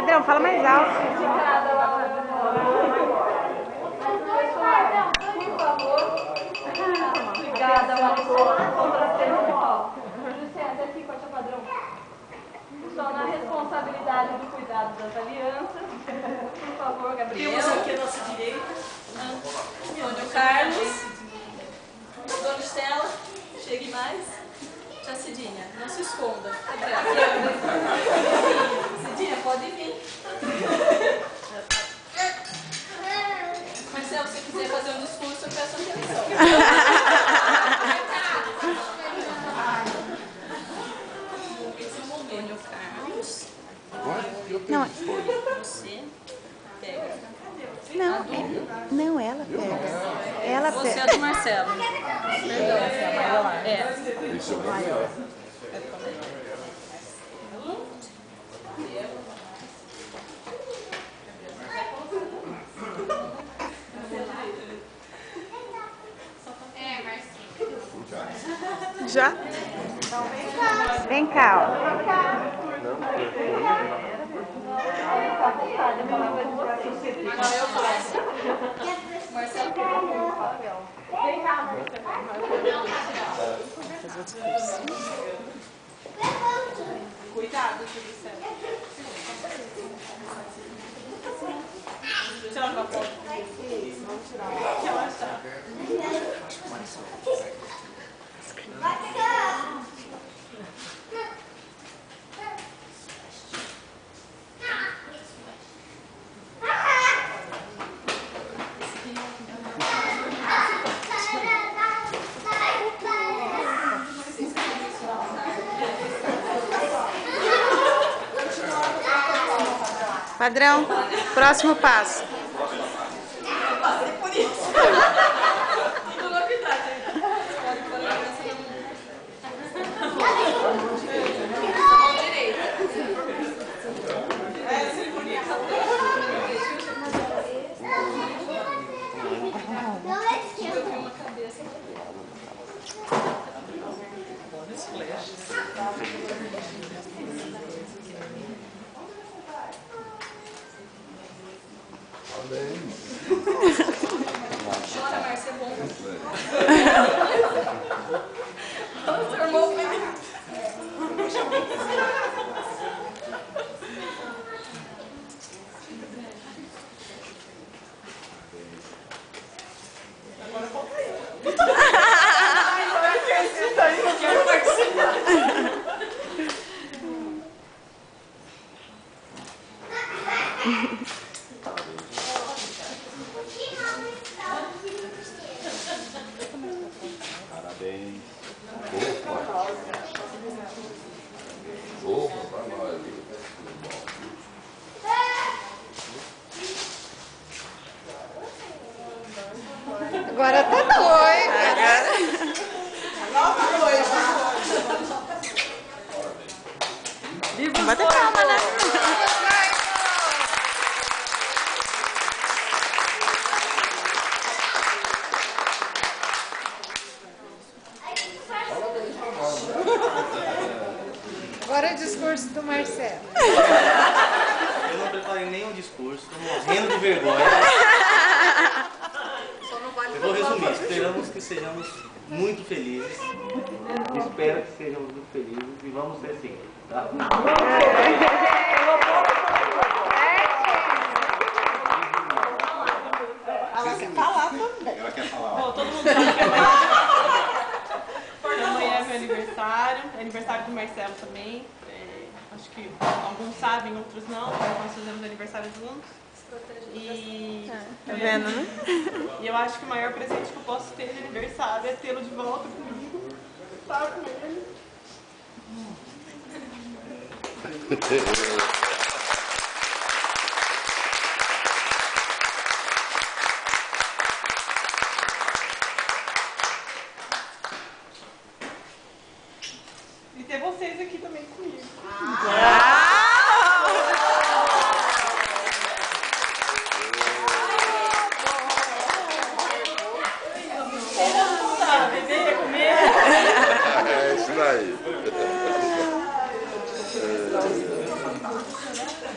Padrão, fala mais alto. Por favor. Obrigada, Luciana, aqui, Coxa Padrão. Estou na responsabilidade do cuidado das alianças. Por favor, Gabriel. Temos aqui a nossa direita. Antônio Carlos. Dona Estela. Chegue mais. Tia Cidinha, não se esconda. Cidinha, pode vir. Marcelo, se você quiser fazer um discurso, eu peço atenção. Esse é o momento, Carlos. Não, Você pega. não, ela pega. Ela Você é pega. do Marcelo. Perdão. É. Isso é o maior. Já? Vem cá, ó. Agora eu faço. Marcelo pegou o papel. Vem cá, cuidado, Júlia. Tirar uma foto. Vamos tirar. Relaxar. Padrão, próximo passo. Chora, Márcia, é bom. Seu irmão veio. Agora falta eu. Quero participar. Parabéns. Opa, vai lá. Agora tá noiva. Nova noiva. Vamos bater palma, né? Agora é o discurso do Marcelo. Eu não preparei nenhum discurso, estou morrendo de vergonha. Eu vou resumir, esperamos que sejamos muito felizes. Espero que sejamos muito felizes e vamos ser sim, tá? Ela quer falar também. Ela quer falar. Bom, todo mundo sabe que amanhã é meu aniversário. É aniversário do Marcelo também. Acho que alguns sabem, outros não. Nós fazemos aniversário juntos. Tá vendo, né? E eu acho que o maior presente que eu posso ter de aniversário é tê-lo de volta comigo. Estar com ele. E ter vocês aqui também comigo. Beber, comer. É isso daí.